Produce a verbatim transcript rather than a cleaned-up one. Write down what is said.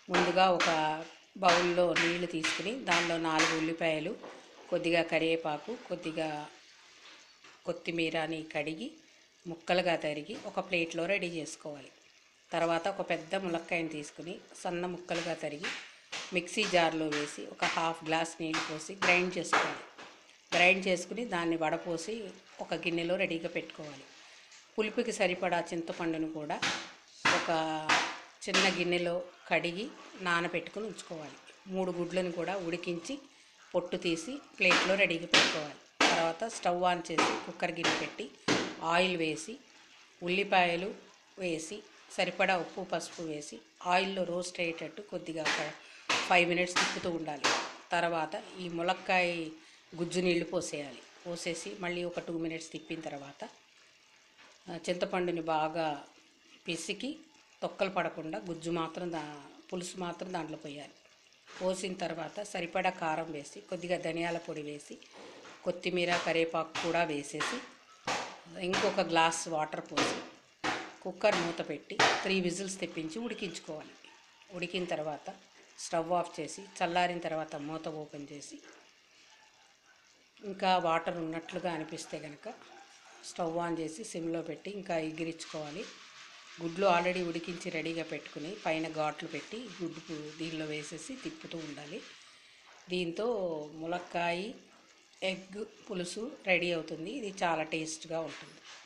ముందుగా ఒక బౌల్లో నీళ్లు తీసుకుని దానిలో నాలుగు ఉల్లిపాయలు, కొద్దిగా కరివేపాకు, కొద్దిగా కొత్తిమీరని కడిగి ముక్కలుగా తరిగి ఒక ప్లేట్లో రెడీ చేసుకోవాలి. తర్వాత ఒక పెద్ద ములక్కాయని తీసుకుని సన్న ముక్కలుగా తరిగి మిక్సీ జార్లో వేసి ఒక హాఫ్ గ్లాస్ నీళ్ళు పోసి గ్రైండ్ చేసుకోవాలి. గ్రైండ్ చేసుకుని దాన్ని వడపోసి ఒక గిన్నెలో రెడీగా పెట్టుకోవాలి. పులుపుకి సరిపడా చింతపండును కూడా ఒక చిన్న గిన్నెలో కడిగి నానబెట్టుకుని ఉంచుకోవాలి. మూడు గుడ్లను కూడా ఉడికించి పొట్టు తీసి ప్లేట్లో రెడీగా పెట్టుకోవాలి. తర్వాత స్టవ్ ఆన్ చేసి కుక్కర్ గిన్నె పెట్టి ఆయిల్ వేసి ఉల్లిపాయలు వేసి సరిపడా ఉప్పు పసుపు వేసి ఆయిల్లో రోస్ట్ అయ్యేటట్టు కొద్దిగా ఒక ఫైవ్ మినిట్స్ తిప్పుతూ ఉండాలి. తర్వాత ఈ ములక్కాయ గుజ్జు నీళ్లు పోసేయాలి. పోసేసి మళ్ళీ ఒక టూ మినిట్స్ తిప్పిన తర్వాత చింతపండుని బాగా పిసికి తొక్కలు పడకుండా గుజ్జు మాత్రం దా పులుసు మాత్రం దాంట్లో పోయాలి. పోసిన తర్వాత సరిపడా కారం వేసి కొద్దిగా ధనియాల పొడి వేసి కొత్తిమీర కరివేపాకు కూడా వేసేసి ఇంకొక గ్లాస్ వాటర్ పోసి కుక్కర్ మూత పెట్టి త్రీ విజిల్స్ తెప్పించి ఉడికించుకోవాలి. ఉడికిన తర్వాత స్టవ్ ఆఫ్ చేసి చల్లారిన తర్వాత మూత ఓపెన్ చేసి ఇంకా వాటర్ ఉన్నట్లుగా అనిపిస్తే కనుక స్టవ్ ఆన్ చేసి సిమ్లో పెట్టి ఇంకా ఎగిరించుకోవాలి. గుడ్లు ఆల్రెడీ ఉడికించి రెడీగా పెట్టుకుని పైన ఘాట్లు పెట్టి గుడ్డు దీనిలో వేసేసి తిప్పుతూ ఉండాలి. దీంతో ములక్కాయ ఎగ్ పులుసు రెడీ అవుతుంది. ఇది చాలా టేస్ట్గా ఉంటుంది.